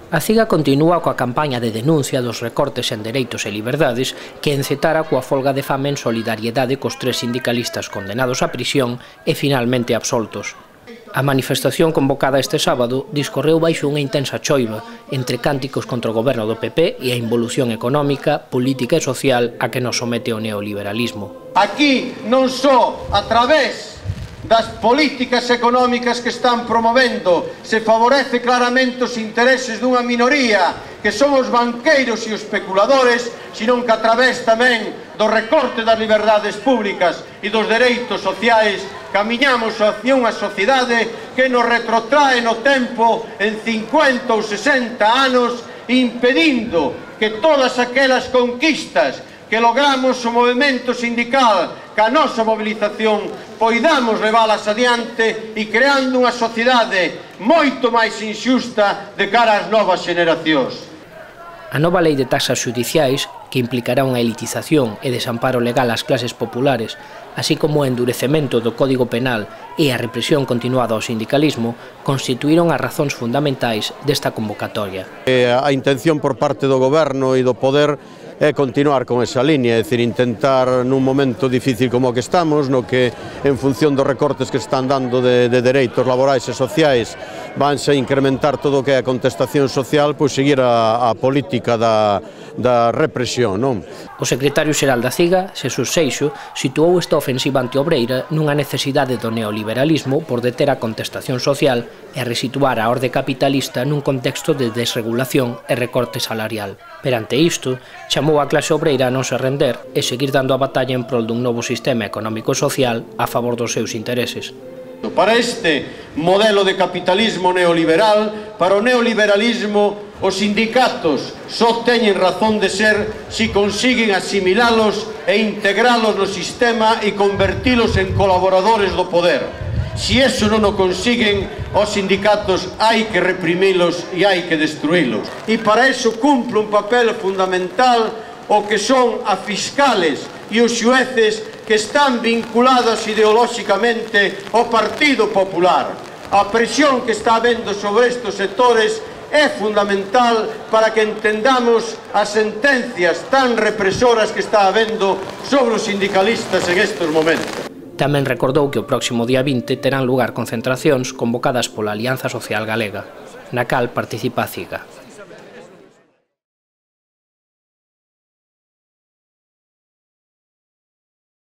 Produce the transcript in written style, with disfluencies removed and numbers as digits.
A CIGA continúa coa campaña de denuncia dos recortes en dereitos e liberdades que encetara coa folga de fame en solidariedade cos 3 sindicalistas condenados á prisión e finalmente absoltos. A manifestación convocada este sábado discorreu baixo unha intensa choiva entre cánticos contra o goberno do PP e a involución económica, política e social a que nos somete o neoliberalismo. Aquí non só a través das políticas económicas que están promovendo se favorece claramente os intereses dunha minoría que son os banqueiros e os especuladores, senón que a través tamén do recorte das liberdades públicas e dos dereitos sociais camiñamos hacia unha sociedade que nos retrotrae no tempo en 50 ou 60 anos, impedindo que todas aquelas conquistas que logramos o movimento sindical ca nosa mobilización poidamos leválas adiante e creando unha sociedade moito máis inxusta de cara ás novas xeracións. A nova lei de taxas xudiciais, que implicará unha elitización e desamparo legal ás clases populares, así como o endurecemento do Código Penal e a represión continuada ao sindicalismo, constituíron as razóns fundamentais desta convocatoria. A intención por parte do goberno e do poder é continuar con esa línea, é dicir, intentar nun momento difícil como o que estamos, no que en función dos recortes que están dando de dereitos laborais e sociais vanse a incrementar todo o que é a contestación social, pois seguir a política da represión, non? O secretario xeral da CIGA, Xesús Seixo, situou esta ofensiva antiobreira nunha necesidade do neoliberalismo por deter a contestación social e resituar a orde capitalista nun contexto de desregulación e recorte salarial. Perante isto, chamou a clase obreira a non se render e seguir dando a batalla en prol dun novo sistema económico e social a favor dos seus intereses. Para este modelo de capitalismo neoliberal, para o neoliberalismo, os sindicatos só teñen razón de ser se consiguen asimilalos e integralos no sistema e convertilos en colaboradores do poder. Se eso non o consiguen, os sindicatos hai que reprimilos e hai que destruílos. E para eso cumple un papel fundamental o que son a fiscales e os xueces que están vinculados ideolóxicamente ao Partido Popular. A presión que está habendo sobre estes sectores é fundamental para que entendamos as sentencias tan represoras que está habendo sobre os sindicalistas en estes momentos. Tamén recordou que o próximo día 20 terán lugar concentracións convocadas pola Alianza Social Galega, na cal participa a CIGA.